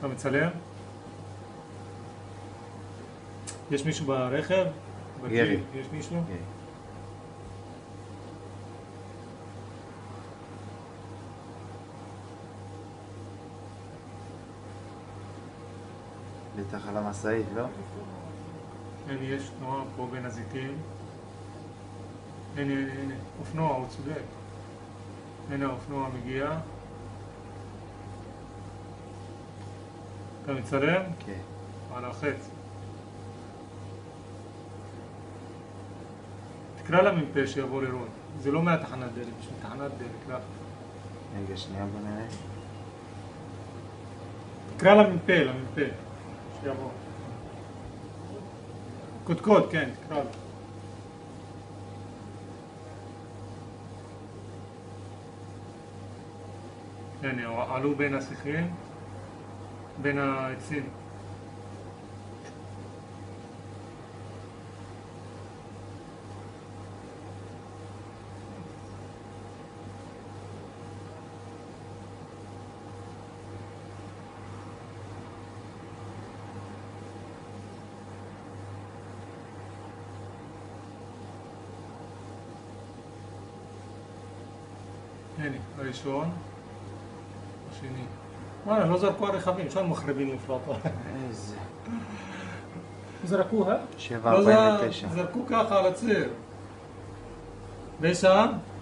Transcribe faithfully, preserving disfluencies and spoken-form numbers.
אתה מצלם? יש מישהו ברכב? גרי. יש מישהו? גרי. בטח על המשאית, לא? הנה, יש תנועה פה בין הזיתים. הנה, הנה, הנה, אופנוע, הוא צודק. הנה האופנוע מגיע. אתה מצלם? כן. על החץ. תקרא למ"פ שיבוא לראות. זה לא מהתחנת דלק, יש מתחנת דלק, לא. רגע, שנייה בוא נראה. תקרא למ"פ, למ"פ. שיבוא. קודקוד, כן, תקרא לו. הנה, עלו בין השיחים, בין העצים. הנה, הראשון, השני. וואלה, לא זרקו הרכבים, שם מחרבים לפלטה. איזה... זרקו, אה? שבע ארבעים ותשע. זרקו ככה על הציר. ושם?